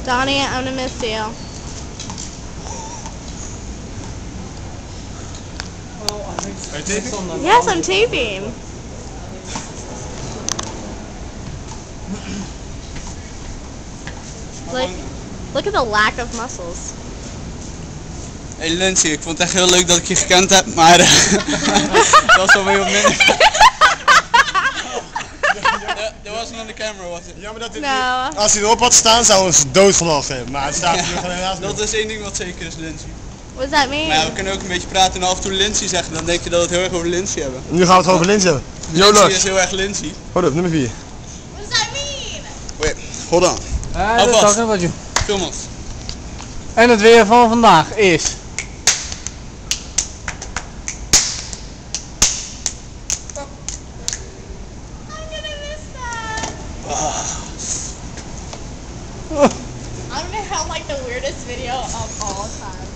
Donnie, I'm gonna miss you. Are you taping? Yes, I'm taping. Look at the lack of muscles. Hey Lindsay, ik vond het echt heel leuk dat ik je gekend heb, maar dat was wel weer op minder. Dat was on the camera, was het? Jammer dat dit No. als hij erop had staan, zou ze doodgelachen hebben. Maar het staat er nu gewoon helaas Dat niet. is één ding wat zeker is, Lindsay. What does that mean? Maar ja, we kunnen ook een beetje praten en af en toe Lindsay zeggen, dan denk je dat we het heel erg over Lindsay hebben. Nu gaan we het over Lindsay hebben. Yo, Lindsay Lars. is heel erg Lindsay. Hold up, nummer 4. What does that mean? Wait, hold on. Dat vast. is ook wat je. Film ons. En het weer van vandaag is. I'm gonna miss that. I'm gonna have like the weirdest video of all time.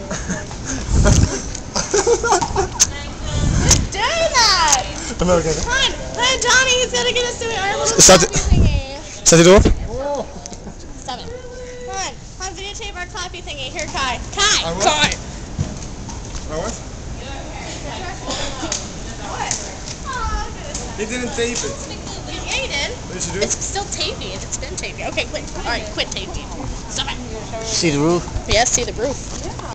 Just do that! Come on, okay. Come on, Johnny, he's gonna get us doing our little Staat- clappy thingy. Staat hij erop? Stop it. Come on, videotape our clappy thingy. Here, Kai. Kai! I will. Kai! What? What? Oh, goodness. He didn't tape it. Yeah, you did. What did you do? It's still taping. It's been taping. Okay, quit. Alright, quit taping. Stop it. See the roof? Yes, see the roof.